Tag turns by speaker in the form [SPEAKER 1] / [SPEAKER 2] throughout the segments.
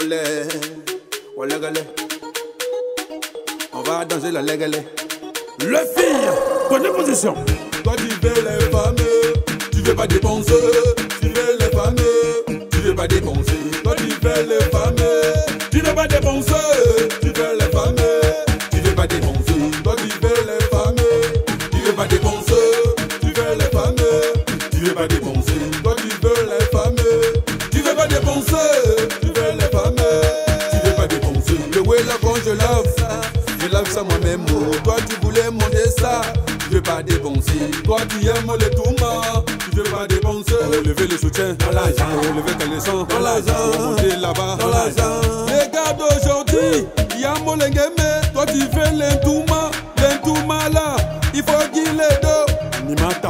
[SPEAKER 1] Olé, olé, olé. On va danser la légalé.
[SPEAKER 2] Le fille, prenez position.
[SPEAKER 1] Toi tu veux les femmes, tu veux pas dépenser. Tu veux les femmes, tu veux pas dépenser. Toi tu veux les femmes, tu veux pas dépenser. Tu veux les femmes, tu veux pas dépenser. Toi tu veux les femmes, tu veux pas dépenser. Tu veux les femmes, tu veux pas dépenser. Toi tu veux les femmes, tu veux pas dépenser. Tu veux les femmes, tu veux pas dépenser. Le way là quand je lave ça moi-même. Toi tu voulais monter ça, tu veux pas dépenser. Toi qui aimes les tourments, tu veux pas dépenser. Lever le soutien dans l'argent, lever tes leçons dans l'argent, monter là-bas dans l'argent. Regarde aujourd'hui, il y a mon lenguemé. Toi tu fais l'entourment là, il faut qu'il est dos.
[SPEAKER 2] Nimata,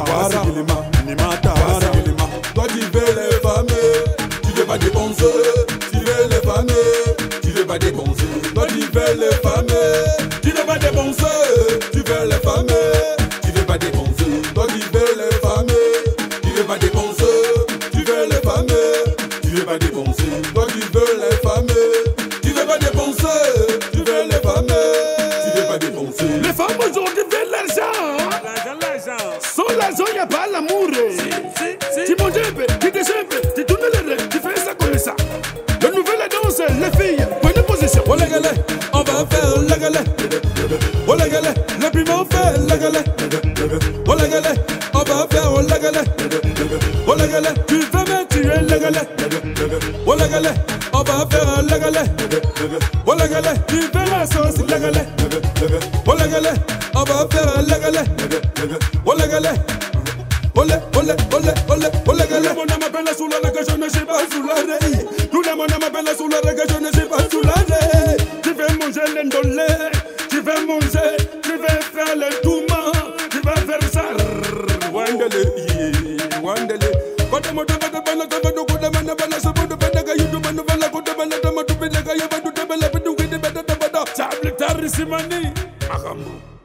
[SPEAKER 1] toi tu veux les femmes, tu veux pas dépenser. Tu veux les femmes, tu veux pas dépenser. Toi tu veux les femmes, tu veux pas dépenser. Tu veux les femmes, tu veux pas dépenser. Toi tu veux les femmes, tu veux pas dépenser. Tu veux les femmes, tu veux pas dépenser. Toi tu veux les femmes, tu veux pas dépenser. Tu veux les femmes, tu veux pas dépenser.
[SPEAKER 2] Les femmes aujourd'hui veulent l'argent. Sans l'argent, il n'y a pas l'amour. Tu manges un peu, tu déchets un peu, tu tournes les rêves, tu fais ça comme ça. La nouvelle danse, les filles, prenez position.
[SPEAKER 1] Oh la galère, on va faire la galère. Oh la galère, le piment fait la galère. Oh la galère, on va faire la galère. Oh la galère, tu veux me tuer la galère. Oh la galère, on va faire la galère. Oh la galère, tu veux la sauce la galère. Oh la galère, on va faire la galère. Oh la galère. Olé, olé, olé, olé, olé, galère. Tout le monde m'appelle sous la que je ne suis pas sous la raie. Tout le monde m'appelle sous la que je ne suis pas sous la raie. Tu veux manger l'endolé, tu veux manger, tu veux faire le tourment, tu vas faire ça. Wandele, wandele. Quand tu me dis que tu vas te faire de coups de main, tu vas te faire de gaillou, tu vas te faire la coupe de main, tu vas te faire de gaillou, tu vas te faire la coupe de main, tu vas te faire la coupe de main. Table Tarissimani, Aramou.